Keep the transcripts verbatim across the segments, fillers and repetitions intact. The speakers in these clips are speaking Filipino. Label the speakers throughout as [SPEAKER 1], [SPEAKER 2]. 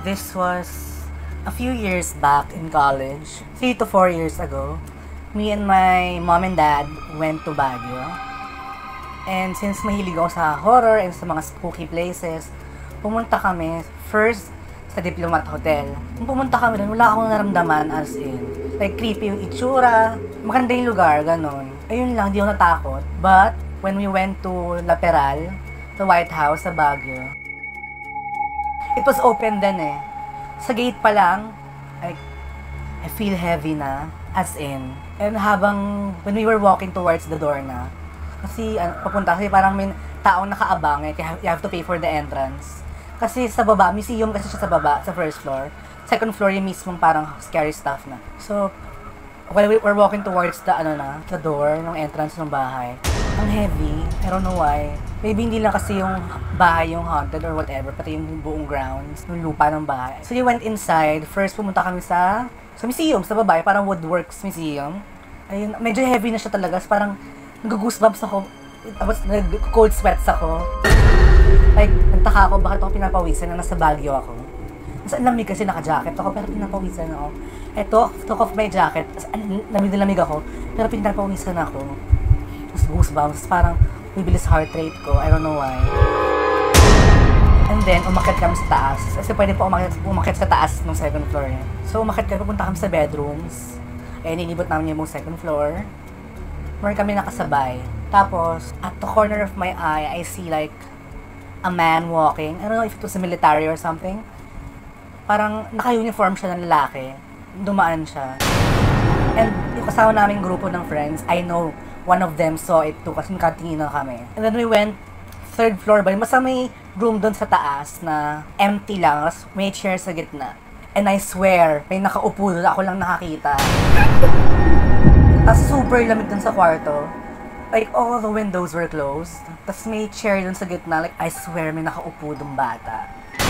[SPEAKER 1] This was a few years back in college, three to four years ago. Me and my mom and dad went to Baguio. And since mahilig ako sa horror and sa mga spooky places, pumunta kami first sa Diplomat Hotel. Nung pumunta kami doon, wala akong naramdaman as in. Like, creepy yung itsura, maganda yung lugar, ganun. Ayun lang, di ako natakot. But, when we went to La Peral, the White House sa Baguio, it was open din eh. Sa gate pa lang, like, I feel heavy na, as in. And habang, when we were walking towards the door na, kasi uh, papunta, kasi parang may taong nakaabang eh, you have to pay for the entrance. Kasi sa baba, museum kasi siya sa baba, sa first floor. Second floor yung mismong parang scary stuff na. So, while we were walking towards the, ano na, the door, ng entrance ng bahay, ang heavy, I don't know why. Maybe hindi lang kasi yung bahay yung haunted or whatever, pati yung buong grounds, yung lupa ng bahay. So, we went inside. First, pumunta kami sa, sa museum, sa babae, parang Woodworks Museum. Ayun, medyo heavy na siya talaga. So, parang nag-goosebumps ako. Tapos, nag-cold sweats ako. Like, nagtaka ako, bakit ako pinapawisan na nasa Baguio ako. Mas lamig kasi naka-jacket ako, pero pinapawisan ako. Eto, took off my jacket, lamig na lamig ako, pero pinapawisan ako. Tapos goosebumps, parang bibilis heart rate ko, I don't know why. And then, umakyat kami sa taas. Kasi pwede pa umakyat, umakyat sa taas ng second floor niya. So, umakyat kami, pupunta kami sa bedrooms. Eh, nilibot namin yung second floor. Meron kami nakasabay. Tapos, at the corner of my eye, I see like, a man walking. I don't know if it was a military or something. Parang naka-uniform siya ng lalaki. Dumaan siya. And yung kasama naming grupo ng friends, I know one of them saw it too kasi nakatingin na kami. And then we went third floor ba? Basta may room doon sa taas na empty lang. May chair sa gitna. And I swear, may nakaupo doon. Ako lang nakakita. Tapos super lamig doon sa kwarto. Like, all the windows were closed. Tapos may chair dun sa gitna. Like, I swear, may nakaupo dong bata.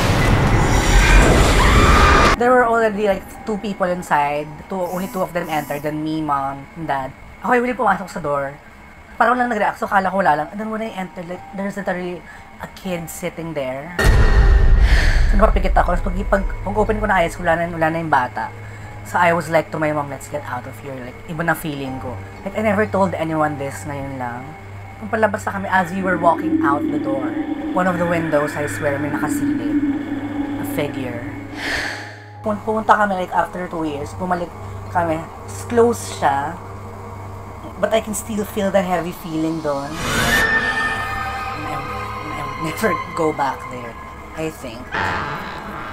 [SPEAKER 1] There were already like two people inside. Two, only two of them entered. Then me, mom, and dad. Ako yung pumasok sa door. Parang lang nag-react. So, kala ko wala lang. And then when I entered, like, there's literally a kid sitting there. So, napapikit ako. Tapos pag, pag, pag open ko na eyes, wala na, wala na yung bata. So I was like to my mom, let's get out of here. Like, iba na feeling ko. Like, I never told anyone this, ngayon lang. Kung palabas na kami, as we were walking out the door, one of the windows, I swear, may nakasilip. A figure. Pumunta kami, like, after two years, bumalik kami. Close siya. But I can still feel the heavy feeling doon. And I, and I never go back there, I think.